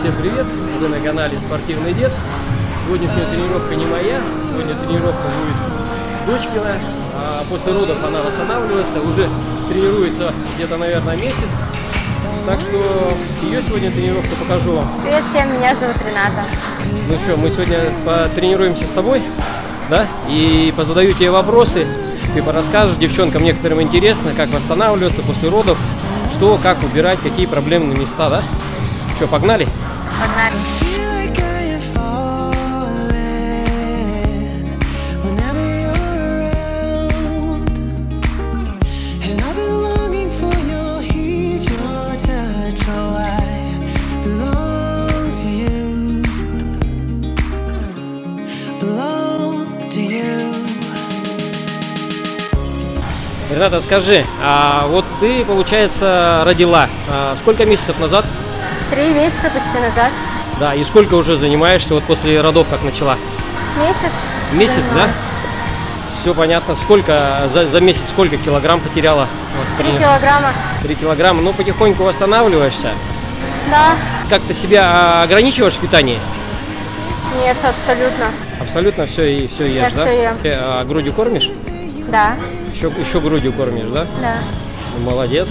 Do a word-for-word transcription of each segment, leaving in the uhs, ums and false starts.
Всем привет! Вы на канале Спортивный Дед. Сегодняшняя тренировка не моя, сегодня тренировка будет дочкина. А после родов она восстанавливается, уже тренируется где-то, наверное, месяц. Так что ее сегодня тренировку покажу вам. Привет всем, меня зовут Рената. Ну что, мы сегодня потренируемся с тобой, да? И позадаю тебе вопросы. Ты порасскажешь девчонкам, некоторым интересно, как восстанавливаться после родов, что, как убирать, какие проблемные места, да? Что, погнали? Погнали. Рената, скажи, а вот ты, получается, родила а сколько месяцев назад? Три месяца почти назад. Да, и сколько уже занимаешься вот после родов, как начала? Месяц. Месяц, занимаюсь. Да? Все понятно. Сколько, за, за месяц сколько килограмм потеряла? Вот, Три килограмма. Три килограмма. Ну, потихоньку восстанавливаешься. Да. Как ты себя ограничиваешь в питании? Нет, абсолютно. Абсолютно все и все ешь, Я да? все ем. Ты, а, грудью кормишь? Да. Еще, еще грудью кормишь, да? Да. Ну, молодец.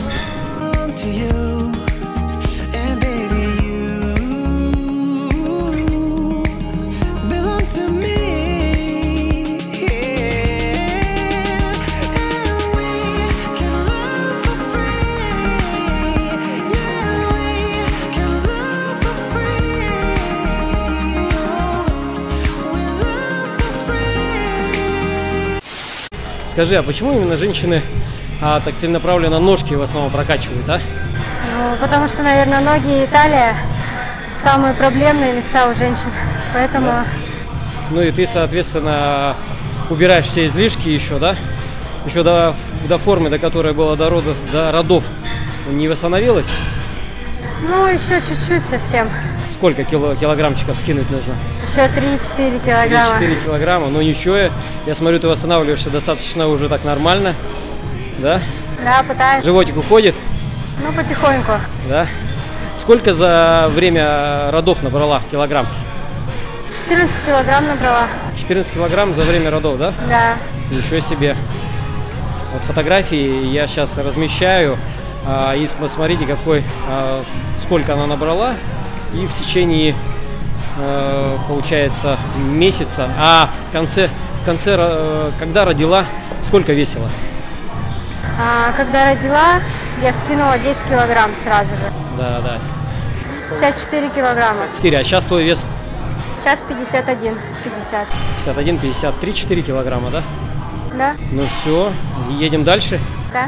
Скажи, а почему именно женщины а, так целенаправленно ножки в основном прокачивают, а? Ну, потому что, наверное, ноги и талия самые проблемные места у женщин. Поэтому... Да. Ну и ты, соответственно, убираешь все излишки еще, да? Еще до, до формы, до которой было до родов, до родов не восстановилась? Ну, еще чуть-чуть совсем. Сколько кило, килограммчиков скинуть нужно? Еще три-четыре килограмма. три-четыре килограмма, ну ничего, я смотрю, ты восстанавливаешься достаточно уже так нормально, да? Да, пытаюсь. Животик уходит? Ну, потихоньку. Да. Сколько за время родов набрала килограмм? четырнадцать килограмм набрала. четырнадцать килограмм за время родов, да? Да. Еще себе. Вот фотографии я сейчас размещаю, а, и посмотрите, какой, а, сколько она набрала. И в течение, э, получается, месяца, а в конце, в конце э, когда родила, сколько весила? А, когда родила, я скинула десять килограмм сразу же. Да, да. пятьдесят четыре килограмма. четыре, а сейчас твой вес? Сейчас пятьдесят один, пятьдесят. пятьдесят один, пятьдесят три, четыре килограмма, да? Да. Ну все, едем дальше. Да.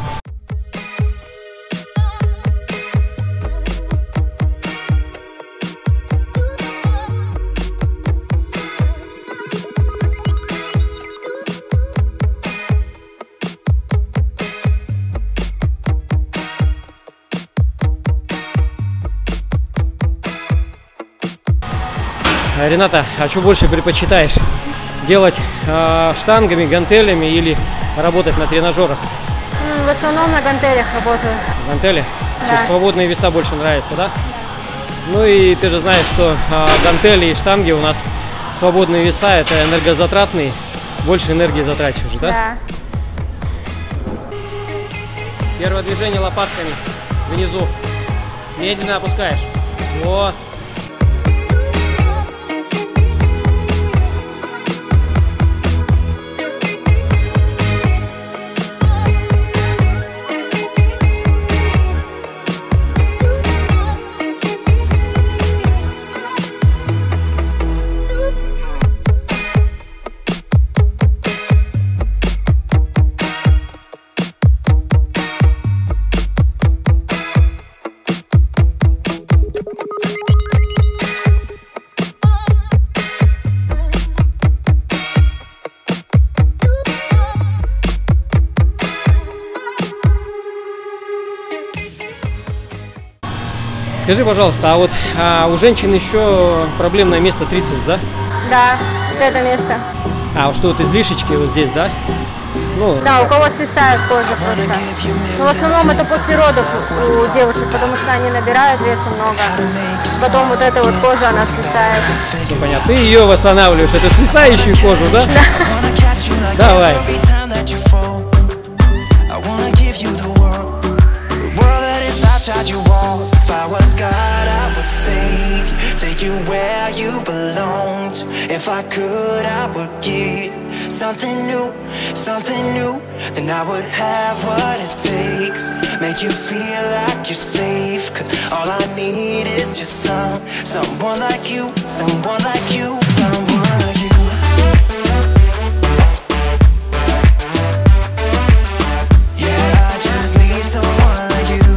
Рената, а что больше предпочитаешь? Делать э, штангами, гантелями или работать на тренажерах? В основном на гантелях работаю. Гантели? Да. Свободные веса больше нравятся, да? Ну и ты же знаешь, что э, гантели и штанги у нас свободные веса, это энергозатратные, больше энергии затрачиваешь, да? Да. Первое движение лопатками внизу. Медленно опускаешь. Вот. Скажи, пожалуйста, а вот а у женщин еще проблемное место трицепс, да? Да, вот это место. А, что вот излишечки вот здесь, да? Ну, Да, у кого свисает кожа просто. Но в основном это после родов у девушек, потому что они набирают веса много. Потом вот эта вот кожа, она свисает. ну, понятно. Ты ее восстанавливаешь, эту свисающую кожу, да? Да. Давай. Outside your walls, if I was God, I would save you, take you where you belonged. If I could, I would give something new, something new. Then I would have what it takes, make you feel like you're safe. Cause all I need is just some, someone like you, someone like you, someone like you. Yeah, I just need someone like you.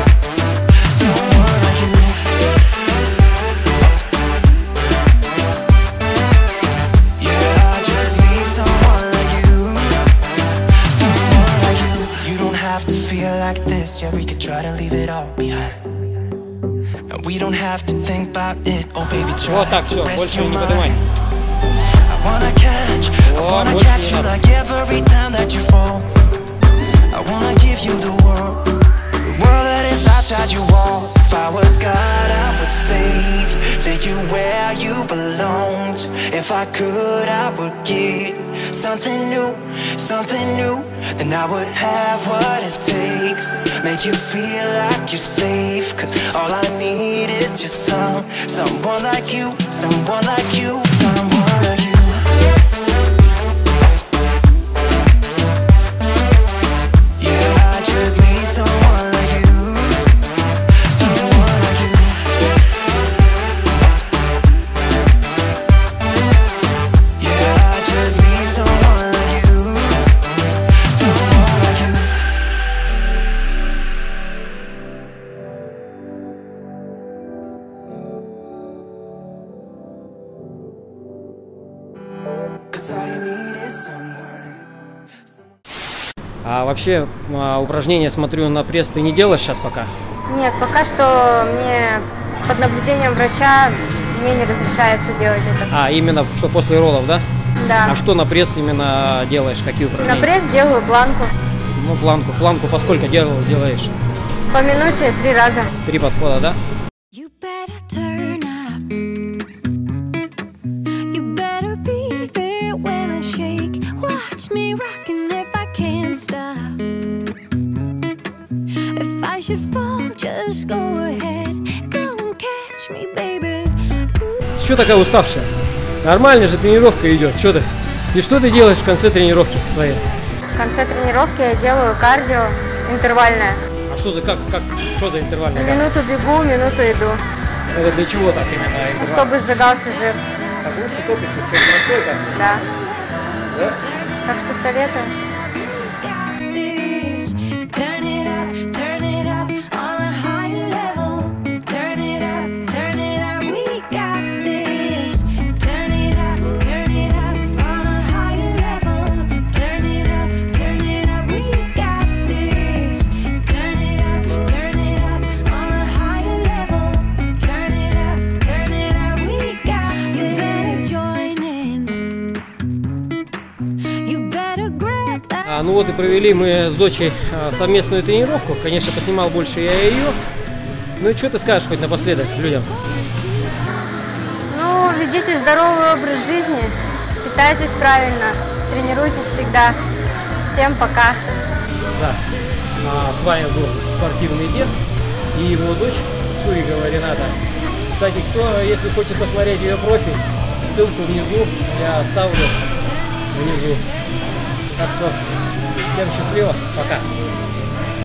Yeah, we could try to leave it all behind. And we don't have to think about it. Oh baby, try. Вот так, все, больше не поднимай. I wanna catch, I wanna catch you like every time that you fall. I wanna give you the world, the world that is outside your wall. If I was God, I would save you, take you where you belonged. If I could, I would give something new, something new. Then I would have what it takes, make you feel like you're safe. Cause all I need is just some, someone like you, someone like you, someone like you. Yeah, I just need someone like you, someone like you. Yeah, I just need someone like you, someone like you. Cause all you need is someone. А вообще а, упражнения, смотрю, на пресс ты не делаешь сейчас пока? Нет, пока что мне под наблюдением врача мне не разрешается делать это. А, именно что после роллов, да? Да. А что на пресс именно делаешь? Какие упражнения? На пресс делаю планку. Ну, планку. Планку по сколько дел, делаешь? По минуте три раза. Три подхода, да? You better turn up. You better be there when I shake. Watch me rocking if I can't stop. If I should fall, just go ahead. Go and catch me, baby. Что такая уставшая? Нормально же тренировка идет. Что ты? И что ты делаешь в конце тренировки своей? В конце тренировки я делаю кардио интервальное. А что за как? как что за интервальная? да? Минуту бегу, минуту иду. Это для чего так именно? Ну, интервал? чтобы сжигался жир. Так лучше топится, чем простой как? Да. Да? Так что советую. This. Turn it up, turn it up on a higher level. Turn it up, turn it up, we got this. Turn it up, turn it up on a higher level. Turn it up, turn it up, we got this. Turn it up, turn it up on a higher level. Turn it up, turn it up, we got this. You better join in. You better grab that. А, ну вот и провели мы с дочей а, совместную тренировку. Конечно, поснимал больше я ее. Ну и что ты скажешь хоть напоследок людям? Ну, ведите здоровый образ жизни, питайтесь правильно, тренируйтесь всегда. Всем пока. Да. А, с вами был спортивный дед и его дочь Цурикова Рената. Кстати, кто, если хочет посмотреть ее профиль, ссылку внизу я оставлю внизу. Так что всем счастливо, пока.